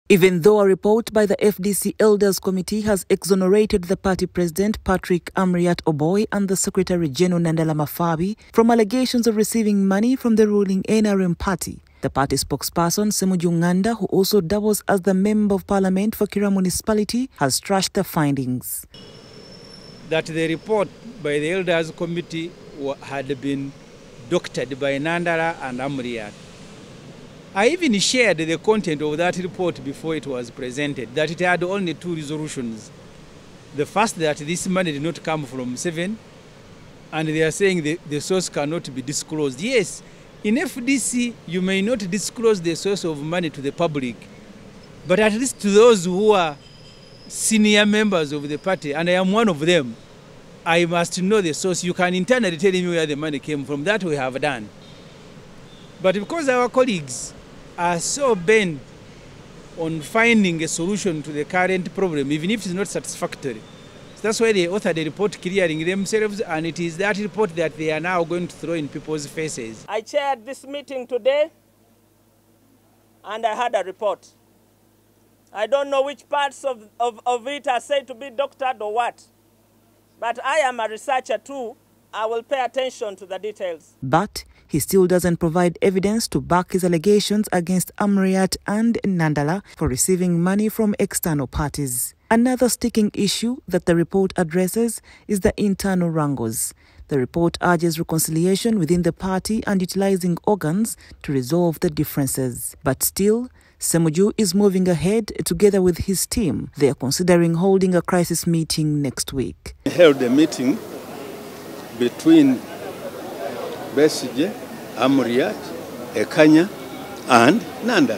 Even though a report by the FDC Elders Committee has exonerated the party president Patrick Amuriat Oboi and the Secretary General Nandala Mafabi from allegations of receiving money from the ruling NRM party, the party spokesperson Ssemujju Nganda, who also doubles as the Member of Parliament for Kira Municipality, has trashed the findings. That the report by the Elders Committee had been doctored by Nandala and Amuriat. I even shared the content of that report before it was presented, that it had only two resolutions. The first, that this money did not come from Seven, and they are saying the source cannot be disclosed. Yes, in FDC, you may not disclose the source of money to the public, but at least to those who are senior members of the party, and I am one of them, I must know the source. You can internally tell me where the money came from. That we have done. But because our colleagues are so bent on finding a solution to the current problem, even if it's not satisfactory, so that's why they authored a report clearing themselves, and it is that report that they are now going to throw in people's faces. I chaired this meeting today, and I had a report. I don't know which parts of it are said to be doctored or what, but I am a researcher too. I will pay attention to the details. But he still doesn't provide evidence to back his allegations against Amuriat and Nandala for receiving money from external parties. Another sticking issue that the report addresses is the internal wrangles. The report urges reconciliation within the party and utilizing organs to resolve the differences. But still, Ssemujju is moving ahead together with his team. They are considering holding a crisis meeting next week. We held a meeting between Besigye, Amuriat, Ekanya, and Nanda.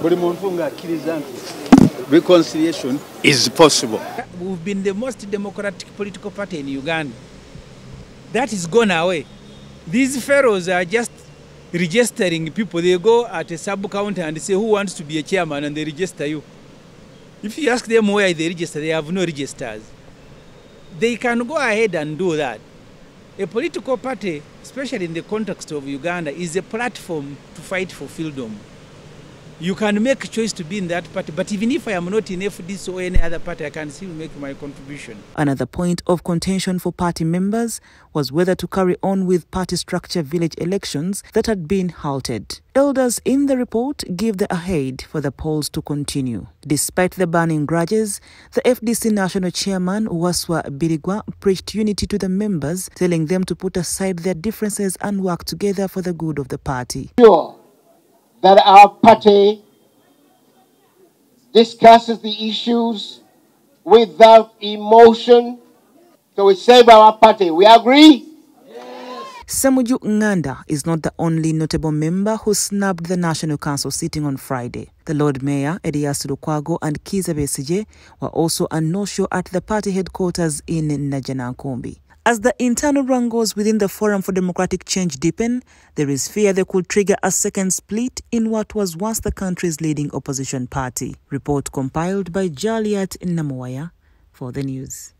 Reconciliation is possible. We've been the most democratic political party in Uganda. That is gone away. These fellows are just registering people. They go at a sub-counter and say who wants to be a chairman, and they register you. If you ask them where they register, they have no registers. They can go ahead and do that. A political party, especially in the context of Uganda, is a platform to fight for freedom. You can make a choice to be in that party, but even if I am not in FDC or any other party, I can still make my contribution. Another point of contention for party members was whether to carry on with party structure village elections that had been halted. Elders in the report give the ahead for the polls to continue. Despite the burning grudges, the FDC national chairman, Waswa Birigwa, preached unity to the members, telling them to put aside their differences and work together for the good of the party. Sure that our party discusses the issues without emotion, so we save our party. We agree? Ssemujju Nganda is not the only notable member who snubbed the National Council sitting on Friday. The Lord Mayor, Erias Lukwago, and Kizza Besigye were also a no-show at the party headquarters in Najjanankumbi. As the internal wrangles within the Forum for Democratic Change deepen, there is fear they could trigger a second split in what was once the country's leading opposition party. Report compiled by Jaliat Namuwaya for the news.